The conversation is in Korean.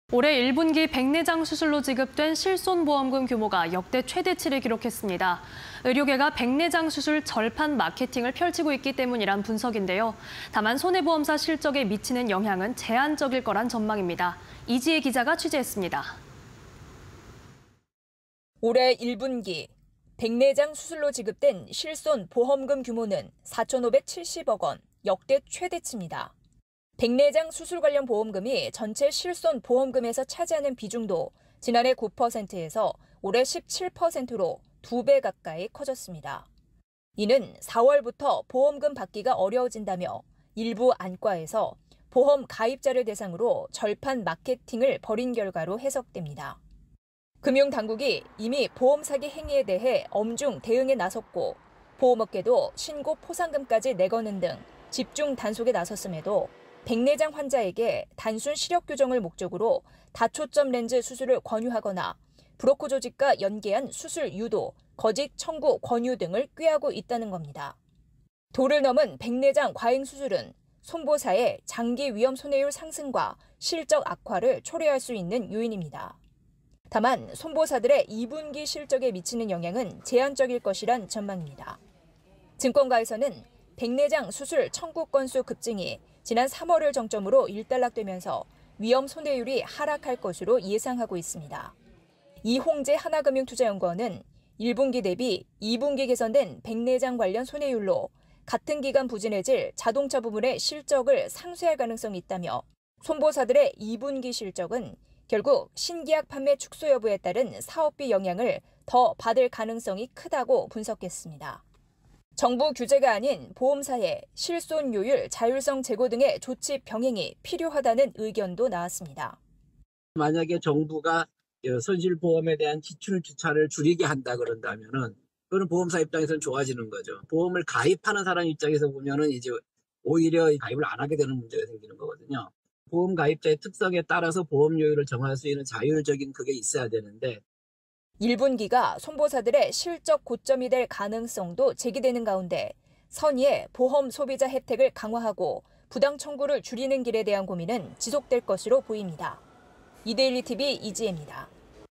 올해 1분기 백내장 수술로 지급된 실손보험금 규모가 역대 최대치를 기록했습니다. 의료계가 백내장 수술 절판 마케팅을 펼치고 있기 때문이란 분석인데요. 다만 손해보험사 실적에 미치는 영향은 제한적일 거란 전망입니다. 이지혜 기자가 취재했습니다. 올해 1분기 백내장 수술로 지급된 실손보험금 규모는 4,570억 원, 역대 최대치입니다. 백내장 수술 관련 보험금이 전체 실손 보험금에서 차지하는 비중도 지난해 9%에서 올해 17%로 2배 가까이 커졌습니다. 이는 4월부터 보험금 받기가 어려워진다며 일부 안과에서 보험 가입자를 대상으로 절판 마케팅을 벌인 결과로 해석됩니다. 금융당국이 이미 보험 사기 행위에 대해 엄중 대응에 나섰고 보험업계도 신고 포상금까지 내거는 등 집중 단속에 나섰음에도 백내장 환자에게 단순 시력 교정을 목적으로 다초점 렌즈 수술을 권유하거나 브로커 조직과 연계한 수술 유도, 거짓 청구 권유 등을 꾀하고 있다는 겁니다. 도를 넘은 백내장 과잉 수술은 손보사의 장기 위험 손해율 상승과 실적 악화를 초래할 수 있는 요인입니다. 다만 손보사들의 2분기 실적에 미치는 영향은 제한적일 것이란 전망입니다. 증권가에서는 백내장 수술 청구 건수 급증이 지난 3월을 정점으로 일단락되면서 위험 손해율이 하락할 것으로 예상하고 있습니다. 이홍재 하나금융투자연구원은 1분기 대비 2분기 개선된 백내장 관련 손해율로 같은 기간 부진해질 자동차 부문의 실적을 상쇄할 가능성이 있다며 손보사들의 2분기 실적은 결국 신계약 판매 축소 여부에 따른 사업비 영향을 더 받을 가능성이 크다고 분석했습니다. 정부 규제가 아닌 보험사의 실손료율 자율성 제고 등의 조치 병행이 필요하다는 의견도 나왔습니다. 만약에 정부가 손실보험에 대한 지출 주차를 줄이게 한다 그런다면은 그건 보험사 입장에서는 좋아지는 거죠. 보험을 가입하는 사람 입장에서 보면은 이제 오히려 가입을 안 하게 되는 문제가 생기는 거거든요. 보험 가입자의 특성에 따라서 보험료율을 정할 수 있는 자율적인 그게 있어야 되는데 1분기가 손보사들의 실적 고점이 될 가능성도 제기되는 가운데 선의의 보험 소비자 혜택을 강화하고 부당 청구를 줄이는 길에 대한 고민은 지속될 것으로 보입니다. 이데일리 TV 이지혜입니다.